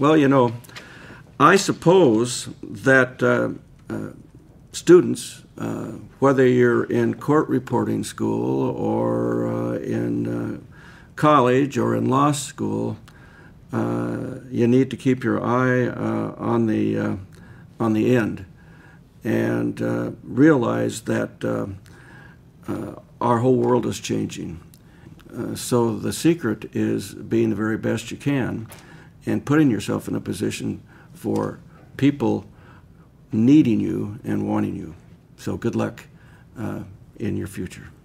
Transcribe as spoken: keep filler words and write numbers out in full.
Well, you know, I suppose that uh, uh, students, uh, whether you're in court reporting school or uh, in uh, college or in law school, uh, you need to keep your eye uh, on the uh, on the end, and uh, realize that uh, uh, our whole world is changing. Uh, so the secret is being the very best you can and putting yourself in a position for people needing you and wanting you. So good luck uh, in your future.